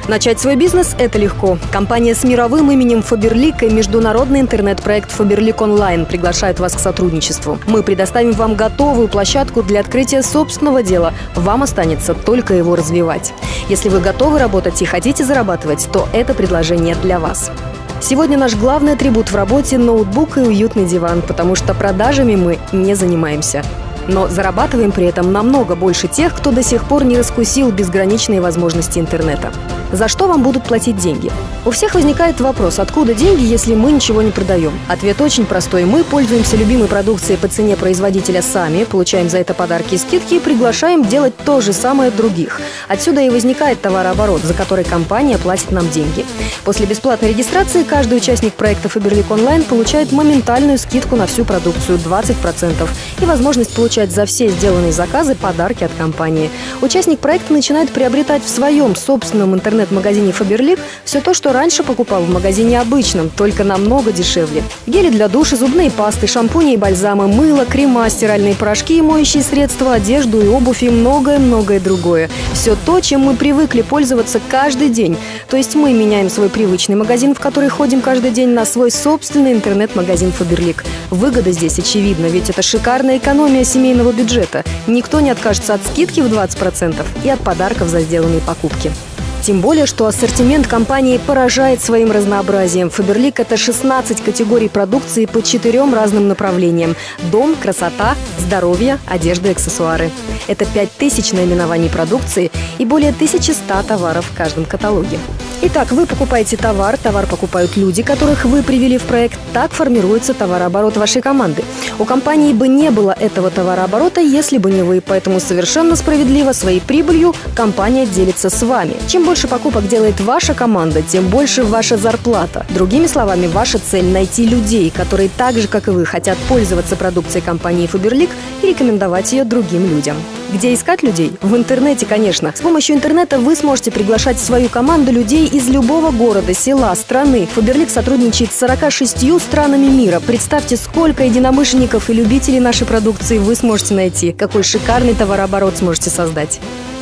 Начать свой бизнес – это легко. Компания с мировым именем Faberlic и международный интернет-проект Faberlic Online приглашают вас к сотрудничеству. Мы предоставим вам готовую площадку для открытия собственного дела. Вам останется только его развивать. Если вы готовы работать и хотите зарабатывать, то это предложение для вас. Сегодня наш главный атрибут в работе – ноутбук и уютный диван, потому что продажами мы не занимаемся. Но зарабатываем при этом намного больше тех, кто до сих пор не раскусил безграничные возможности интернета. За что вам будут платить деньги? У всех возникает вопрос, откуда деньги, если мы ничего не продаем? Ответ очень простой. Мы пользуемся любимой продукцией по цене производителя сами, получаем за это подарки и скидки и приглашаем делать то же самое других. Отсюда и возникает товарооборот, за который компания платит нам деньги. После бесплатной регистрации каждый участник проекта Faberlic Online получает моментальную скидку на всю продукцию 20% и возможность получать за все сделанные заказы подарки от компании. Участник проекта начинает приобретать в своем собственном интернет-магазине Faberlic все то, что раньше покупал в магазине обычном, только намного дешевле. Гели для душа, зубные пасты, шампуни и бальзамы, мыло, крема, стиральные порошки и моющие средства, одежду и обувь и многое-многое другое. Все то, чем мы привыкли пользоваться каждый день. То есть мы меняем свой привычный магазин, в который ходим каждый день, на свой собственный интернет-магазин Faberlic. Выгода здесь очевидна, ведь это шикарная экономия семейного бюджета. Никто не откажется от скидки в 20% и от подарков за сделанные покупки. Тем более, что ассортимент компании поражает своим разнообразием. Faberlic – это 16 категорий продукции по 4 разным направлениям – дом, красота, здоровье, одежда и аксессуары. Это 5000 наименований продукции и более 1100 товаров в каждом каталоге. Итак, вы покупаете товар покупают люди, которых вы привели в проект. Так формируется товарооборот вашей команды. У компании бы не было этого товарооборота, если бы не вы. Поэтому совершенно справедливо своей прибылью компания делится с вами. Чем больше покупок делает ваша команда, тем больше ваша зарплата. Другими словами, ваша цель – найти людей, которые так же, как и вы, хотят пользоваться продукцией компании Faberlic и рекомендовать ее другим людям. Где искать людей? В интернете, конечно. С помощью интернета вы сможете приглашать в свою команду людей из любого города, села, страны. Faberlic сотрудничает с 46 странами мира. Представьте, сколько единомышленников и любителей нашей продукции вы сможете найти. Какой шикарный товарооборот сможете создать.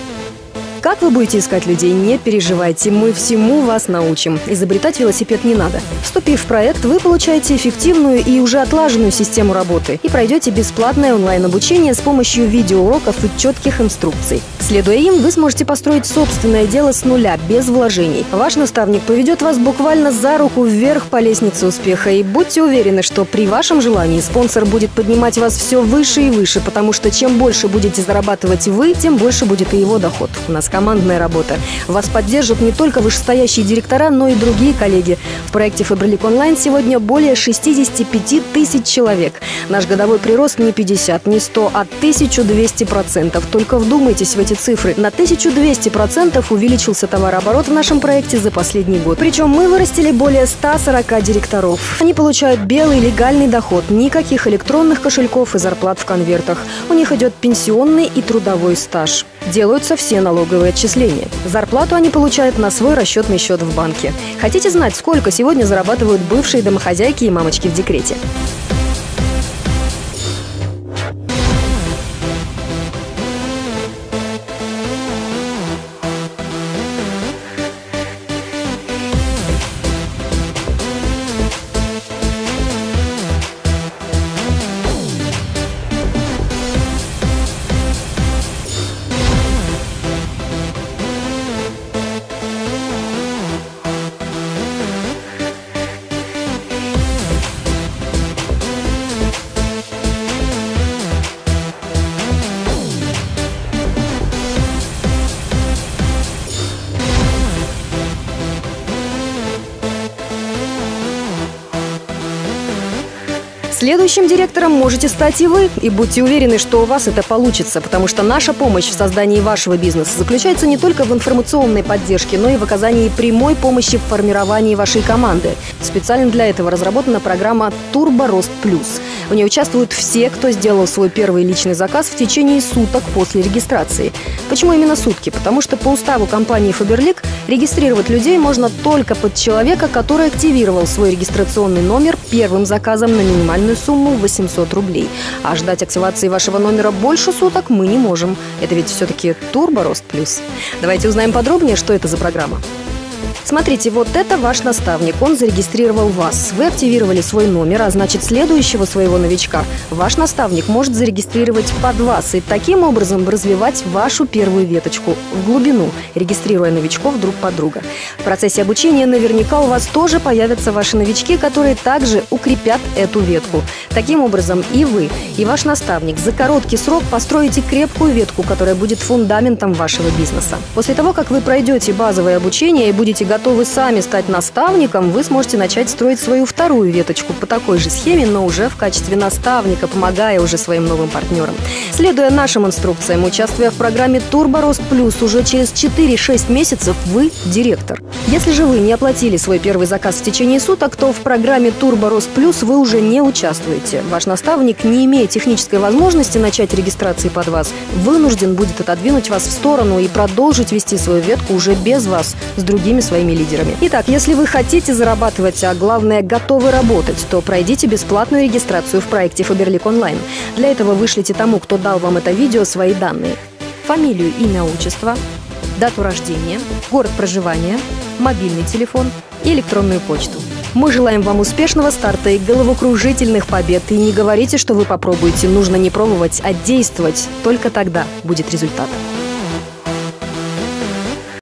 Как вы будете искать людей, не переживайте, мы всему вас научим. Изобретать велосипед не надо. Вступив в проект, вы получаете эффективную и уже отлаженную систему работы и пройдете бесплатное онлайн-обучение с помощью видеоуроков и четких инструкций. Следуя им, вы сможете построить собственное дело с нуля, без вложений. Ваш наставник поведет вас буквально за руку вверх по лестнице успеха. И будьте уверены, что при вашем желании спонсор будет поднимать вас все выше и выше, потому что чем больше будете зарабатывать вы, тем больше будет и его доход. У нас командная работа. Вас поддержат не только вышестоящие директора, но и другие коллеги. В проекте Faberlic Online сегодня более 65 тысяч человек. Наш годовой прирост не 50, не 100, а 1200%. Только вдумайтесь в эти цифры. На 1200% увеличился товарооборот в нашем проекте за последний год. Причем мы вырастили более 140 директоров. Они получают белый легальный доход, никаких электронных кошельков и зарплат в конвертах. У них идет пенсионный и трудовой стаж. Делаются все налоговые отчисления. Зарплату они получают на свой расчетный счет в банке. Хотите знать, сколько сегодня зарабатывают бывшие домохозяйки и мамочки в декрете? Следующим директором можете стать и вы. И будьте уверены, что у вас это получится, потому что наша помощь в создании вашего бизнеса заключается не только в информационной поддержке, но и в оказании прямой помощи в формировании вашей команды. Специально для этого разработана программа «Турбо Рост Плюс». В ней участвуют все, кто сделал свой первый личный заказ в течение суток после регистрации. Почему именно сутки? Потому что по уставу компании Faberlic регистрировать людей можно только под человека, который активировал свой регистрационный номер первым заказом на минимальную сумму 800 рублей. А ждать активации вашего номера больше суток мы не можем. Это ведь все-таки Турбо Рост Плюс. Давайте узнаем подробнее, что это за программа. Смотрите, вот это ваш наставник, он зарегистрировал вас. Вы активировали свой номер, а значит следующего своего новичка ваш наставник может зарегистрировать под вас и таким образом развивать вашу первую веточку в глубину, регистрируя новичков друг под друга. В процессе обучения наверняка у вас тоже появятся ваши новички, которые также укрепят эту ветку. Таким образом и вы, и ваш наставник за короткий срок построите крепкую ветку, которая будет фундаментом вашего бизнеса. После того, как вы пройдете базовое обучение и будете готовы сами стать наставником, вы сможете начать строить свою вторую веточку по такой же схеме, но уже в качестве наставника, помогая уже своим новым партнерам. Следуя нашим инструкциям, участвуя в программе «Турбо Рост Плюс», уже через 4-6 месяцев вы директор. Если же вы не оплатили свой первый заказ в течение суток, то в программе «Турбо Рост Плюс» вы уже не участвуете. Ваш наставник, не имея технической возможности начать регистрации под вас, вынужден будет отодвинуть вас в сторону и продолжить вести свою ветку уже без вас, с другими своими лидерами. Итак, если вы хотите зарабатывать, а главное готовы работать, то пройдите бесплатную регистрацию в проекте Faberlic Online. Для этого вышлите тому, кто дал вам это видео, свои данные: фамилию, имя, отчество, дату рождения, город проживания, мобильный телефон и электронную почту. Мы желаем вам успешного старта и головокружительных побед. И не говорите, что вы попробуете. Нужно не пробовать, а действовать. Только тогда будет результат.